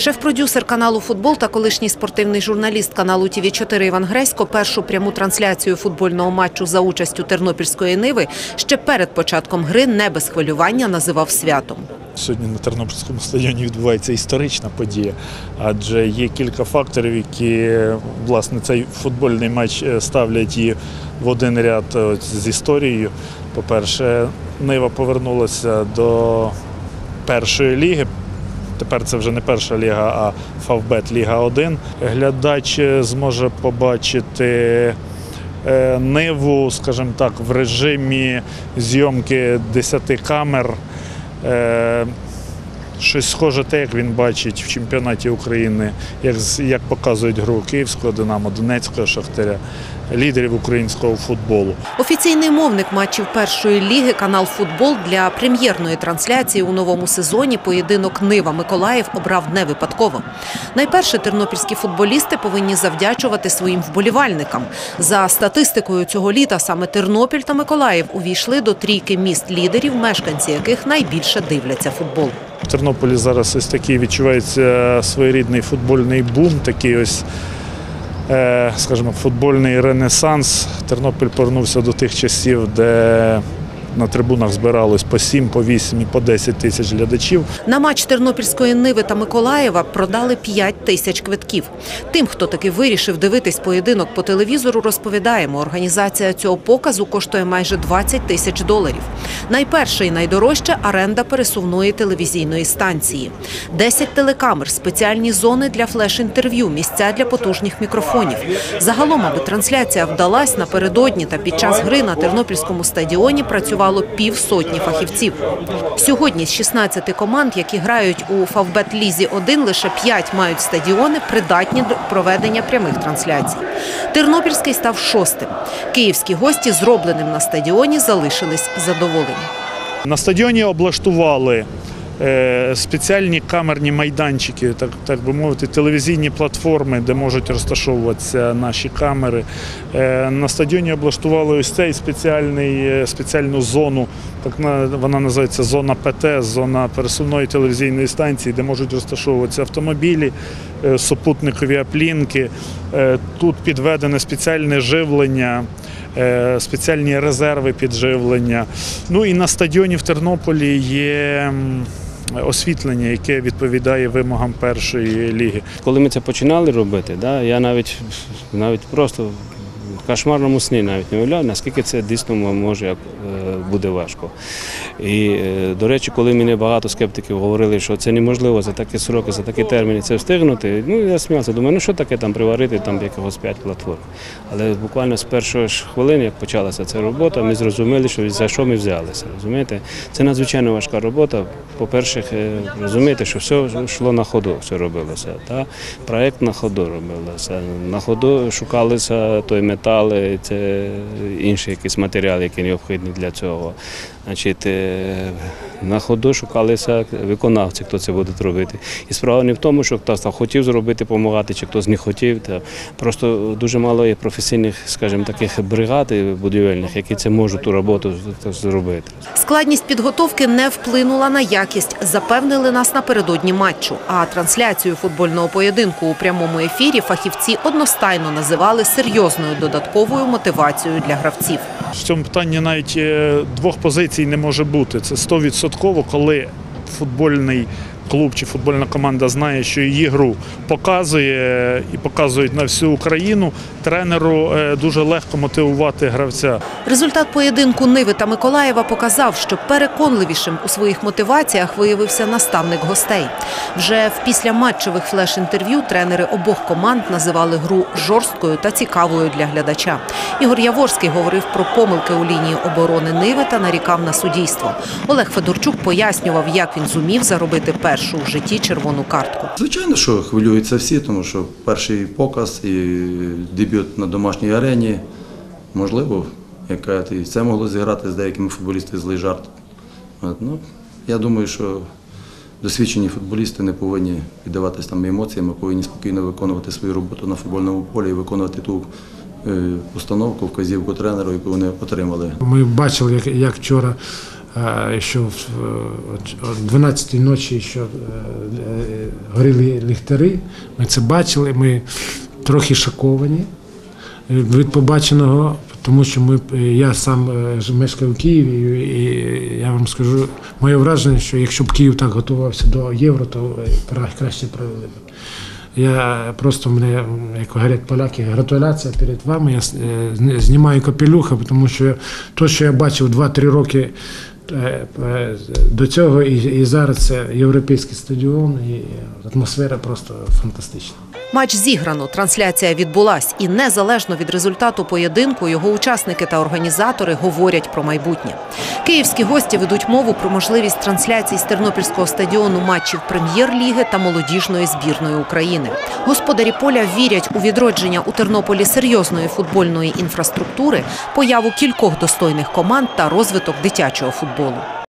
Шеф-продюсер каналу «Футбол» та колишній спортивний журналіст каналу ТВ4 Іван Гресько першу пряму трансляцію футбольного матчу за участю Тернопільської «Ниви» ще перед початком гри не без хвилювання називав святом. Сьогодні на Тернопільському стадіоні відбувається історична подія, адже є кілька факторів, які, власне, цей футбольний матч ставлять її в один ряд з історією. По-перше, «Нива» повернулася до першої ліги. Тепер це вже не перша ліга, а Фавбет Ліга 1. Глядач зможе побачити «Ниву», скажімо так, в режимі зйомки 10 камер. Щось схоже те, як він бачить в чемпіонаті України, як показують гру Київського «Динамо», Донецького «Шахтаря», лідерів українського футболу. Офіційний мовник матчів першої ліги канал «Футбол» для прем'єрної трансляції у новому сезоні поєдинок «Нива-Миколаїв» обрав не випадково. Найперше, тернопільські футболісти повинні завдячувати своїм вболівальникам. За статистикою цього літа саме Тернопіль та Миколаїв увійшли до трійки міст-лідерів, мешканці яких найбільше дивляться футбол. В Тернополі зараз ось такий відчувається своєрідний футбольний бум, такий ось, скажімо, футбольний ренесанс. Тернопіль повернувся до тих часів, де на трибунах збиралось по 7, по 8 і по 10 тисяч глядачів. На матч Тернопільської «Ниви» та Миколаєва продали 5 тисяч квитків. Тим, хто таки вирішив дивитись поєдинок по телевізору, розповідаємо, організація цього показу коштує майже $20 тисяч. Найперше і найдорожче – оренда пересувної телевізійної станції. 10 телекамер, спеціальні зони для флеш-інтерв'ю, місця для потужних мікрофонів. Загалом, аби трансляція вдалась, напередодні та під час гри на Тернопільському стадіоні працювало півсотні фахівців. Сьогодні з 16 команд, які грають у Фавбет Лізі 1, лише 5 мають стадіони, придатні до проведення прямих трансляцій. Тернопільський став 6-тим. Київські гості зробленим на стадіоні залишились задоволені. На стадіоні облаштували спеціальні камерні майданчики, так би мовити, телевізійні платформи, де можуть розташовуватися наші камери. На стадіоні облаштували ось цей спеціальну зону, так вона називається зона ПТ, зона пересувної телевізійної станції, де можуть розташовуватися автомобілі, супутникові аплінки. Тут підведене спеціальне живлення, спеціальні резерви підживлення. Ну і на стадіоні в Тернополі є освітлення, яке відповідає вимогам першої ліги. Коли ми це починали робити, я навіть просто в кошмарному сні навіть не уявляв, наскільки це дійсно може буде важко. І, до речі, коли мені багато скептиків говорили, що це неможливо за такі сроки, за такі терміни це встигнути, я сміявся, думаю, що таке там приварити якогось 5 платформ. Але буквально з першої ж хвилини, як почалася ця робота, ми зрозуміли, за що ми взялися. Розумієте? Це надзвичайно важка робота. По-перше, розумієте, що все йшло на ходу, все робилося. Проєкт на ходу робився. На ходу шукалися той метал, це інші якісь матеріали, які необхідні для цього. На ходу шукалися виконавці, хто це буде робити. І справа не в тому, що хтось хотів зробити, допомагати, чи хтось не хотів. Просто дуже мало є професійних, скажімо, таких бригад будівельних, які це можуть ту роботу зробити. Складність підготовки не вплинула на якість, запевнили нас напередодні матчу. А трансляцію футбольного поєдинку у прямому ефірі фахівці одностайно називали серйозною додатковою мотивацією для гравців. В цьому питанні навіть двох позицій не може бути. Це 100%, коли футбольний клуб чи футбольна команда знає, що її гру показує і показують на всю Україну, тренеру дуже легко мотивувати гравця. Результат поєдинку «Ниви» та Миколаєва показав, що переконливішим у своїх мотиваціях виявився наставник гостей. Вже в післяматчевих флеш-інтерв'ю тренери обох команд називали гру жорсткою та цікавою для глядача. Ігор Яворський говорив про помилки у лінії оборони «Ниви» та нарікав на суддівство. Олег Федорчук пояснював, як він зумів заробити першу в житті червону картку. Звичайно, що хвилюються всі, тому що перший показ і дебют на домашній арені, можливо, і це могло зіграти з деякими футболістами злий жарт. Я думаю, що досвідчені футболісти не повинні піддаватися емоціям, а повинні спокійно виконувати свою роботу на футбольному полі і виконувати ту установку, вказівку тренеру, яку вони отримали. Ми бачили, як вчора що о 12-й ночі що горіли ліхтари. Ми це бачили, ми трохи шоковані від побаченого, тому що я сам мешкаю в Києві, і я вам скажу, моє враження, що якщо б Київ так готувався до Євро, то краще провели б. Я просто, мене, як говорять поляки, гратуляція перед вами, я знімаю капелюха, тому що те, що я бачив 2-3 роки до цього і зараз, це європейський стадіон, і атмосфера просто фантастична. Матч зіграно, трансляція відбулась, і незалежно від результату поєдинку його учасники та організатори говорять про майбутнє. Київські гості ведуть мову про можливість трансляцій з Тернопільського стадіону матчів Прем'єр-ліги та молодіжної збірної України. Господарі поля вірять у відродження у Тернополі серйозної футбольної інфраструктури, появу кількох достойних команд та розвиток дитячого футболу.